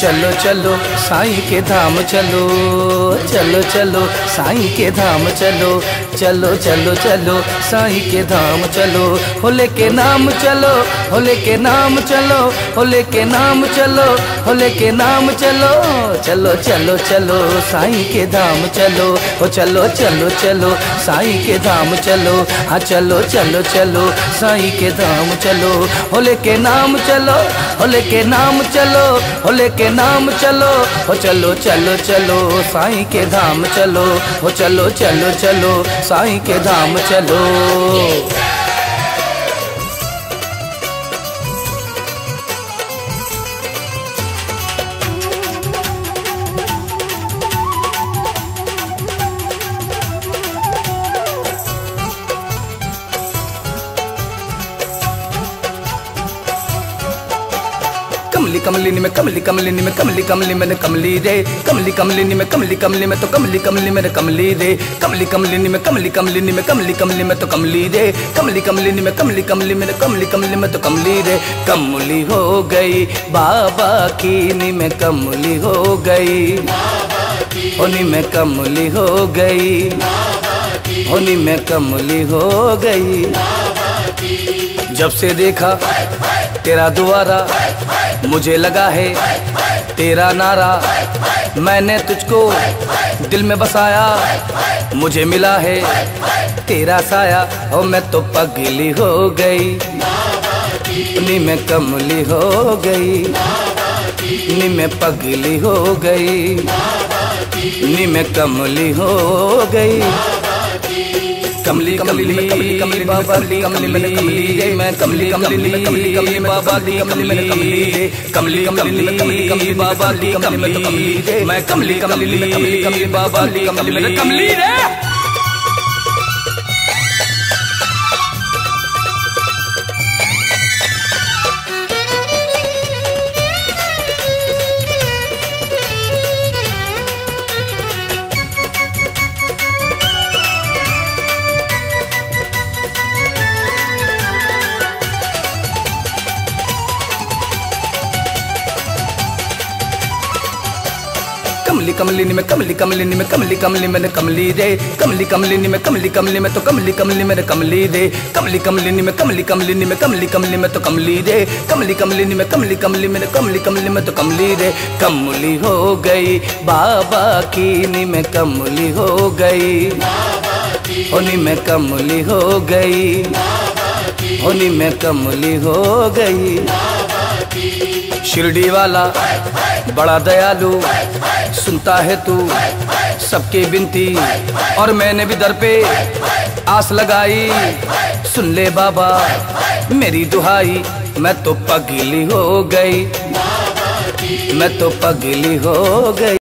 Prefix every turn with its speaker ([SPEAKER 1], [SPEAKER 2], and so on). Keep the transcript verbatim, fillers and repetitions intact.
[SPEAKER 1] चलो चलो साईं के धाम चलो, चलो चलो साईं के धाम चलो, चलो चलो चलो साईं के धाम चलो। होले के नाम चलो, होले के नाम चलो, होले के नाम चलो, होले के नाम चलो। चलो चलो चलो साईं के धाम चलो, हो चलो चलो चलो साईं के धाम चलो। हाँ चलो चलो चलो साईं के धाम चलो। होले के नाम चलो, होले के नाम चलो, होले के नाम चलो। हो चलो चलो चलो साईं के धाम चलो, हो चलो चलो चलो साईं के धाम चलो। कमली कमलिनी में कमली कमलिनी में कमली कमली मैंने कमली रे, कमली कमलिनी में कमली कमली में तो कमली कमली मैंने कमली रे। कमली कमलिनी में कमली कमलिनी में कमली कमली में तो कमली रे, कमली कमलिनी में कमली कमली में कमली कमली में तो कमली रे। कमली हो गई बाबा की नी में कमली हो गई, होनी में कमली हो गई, होनी में कमली हो गई। जब से देखा तेरा दुआरा मुझे लगा है तेरा नारा, मैंने तुझको दिल में बसाया, मुझे मिला है तेरा साया। ओ मैं तो पगली हो गई, नी में कमली हो गई, नी में पगली हो गई, नी में कमली हो गई। कमली कमली कमली कमली बाबा दी कमली मैंने कमली रे, मैं कमली कमली कमली कमली बाबा दी कमली मैंने कमली रे। कमली कमली कमली कमली बाबा दी कमली मैंने कमली रे, मैं कमली कमली कमली कमली बाबा दी कमली मैंने कमली रे। कमली कमलिनी में कमली कमलिनी में कमली कमली मैंने कमली रे, कमली कमलिनी में कमली कमली में तो कमली कमली मैंने कमली रे। कमली कमलिनी में कमली कमलिनी में कमली कमली में तो कमली रे, कमली कमलिनी में कमली कमली में कमली कमली में तो कमली रे। कमली हो गई बाबा की नी में कमली हो गई, होनी में कमली हो गई, होनी में कमली हो गई। शिरडी वाला बड़ा दयालु, सुनता है तू सबकी बिनती, और मैंने भी दर पे आस लगाई। सुन ले बाबा मेरी दुहाई, मैं तो पगली हो गई, मैं तो पगली हो गई।